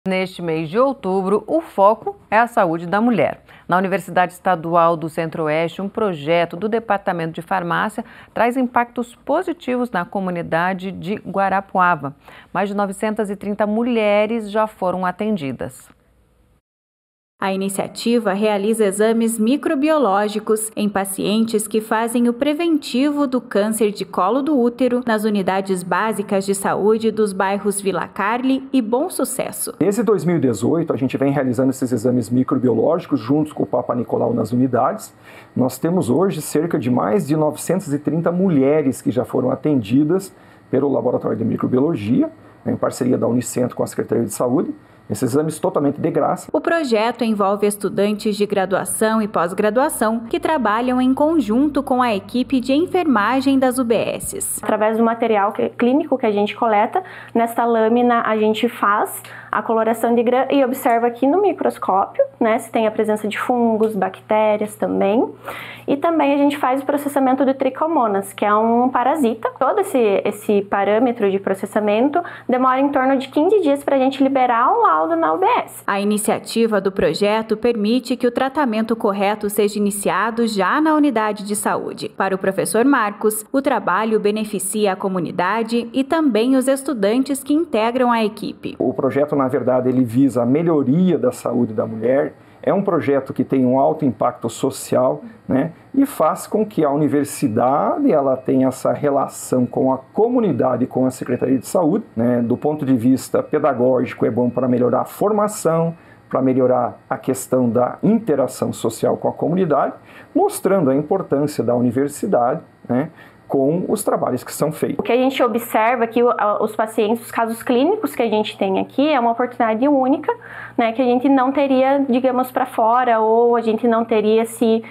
Neste mês de outubro, o foco é a saúde da mulher. Na Universidade Estadual do Centro-Oeste, um projeto do Departamento de Farmácia traz impactos positivos na comunidade de Guarapuava. Mais de 930 mulheres já foram atendidas. A iniciativa realiza exames microbiológicos em pacientes que fazem o preventivo do câncer de colo do útero nas unidades básicas de saúde dos bairros Vila Carli e Bom Sucesso. Desde 2018, a gente vem realizando esses exames microbiológicos juntos com o Papa Nicolau nas unidades. Nós temos hoje cerca de mais de 930 mulheres que já foram atendidas pelo Laboratório de Microbiologia, em parceria da Unicentro com a Secretaria de Saúde. Esses exames totalmente de graça. O projeto envolve estudantes de graduação e pós-graduação que trabalham em conjunto com a equipe de enfermagem das UBSs. Através do material clínico que a gente coleta, nesta lâmina a gente faz a coloração de grã e observa aqui no microscópio, né, se tem a presença de fungos, bactérias também. E também a gente faz o processamento de tricomonas, que é um parasita. Todo esse parâmetro de processamento demora em torno de 15 dias para a gente liberar o laudo na UBS. A iniciativa do projeto permite que o tratamento correto seja iniciado já na unidade de saúde. Para o professor Marcos, o trabalho beneficia a comunidade e também os estudantes que integram a equipe. O projeto, na verdade, ele visa a melhoria da saúde da mulher. É um projeto que tem um alto impacto social, né, e faz com que a universidade ela tenha essa relação com a comunidade e com a Secretaria de Saúde. Né, do ponto de vista pedagógico, é bom para melhorar a formação, para melhorar a questão da interação social com a comunidade, mostrando a importância da universidade, né, com os trabalhos que são feitos. O que a gente observa aqui, os pacientes, os casos clínicos que a gente tem aqui, é uma oportunidade única, né, que a gente não teria, digamos, para fora, ou a gente não teria se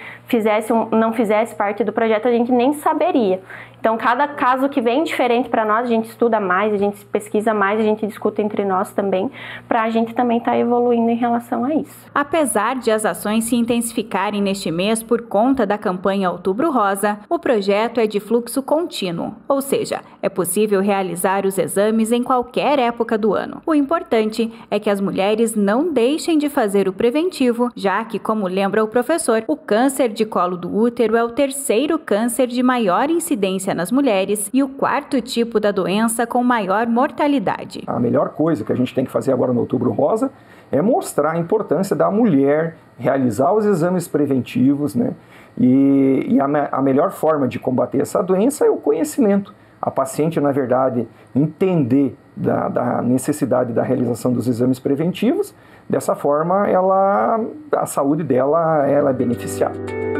não fizesse parte do projeto, a gente nem saberia. Então, cada caso que vem diferente para nós, a gente estuda mais, a gente pesquisa mais, a gente discute entre nós também, para a gente também estar evoluindo em relação a isso. Apesar de as ações se intensificarem neste mês por conta da campanha Outubro Rosa, o projeto é de fluxo contínuo, ou seja, é possível realizar os exames em qualquer época do ano. O importante é que as mulheres não deixem de fazer o preventivo, já que, como lembra o professor, o câncer de colo do útero é o terceiro câncer de maior incidência nas mulheres e o quarto tipo da doença com maior mortalidade. A melhor coisa que a gente tem que fazer agora no Outubro Rosa é mostrar a importância da mulher realizar os exames preventivos, né? E a melhor forma de combater essa doença é o conhecimento. A paciente, na verdade, entender da necessidade da realização dos exames preventivos, dessa forma a saúde dela é beneficiada.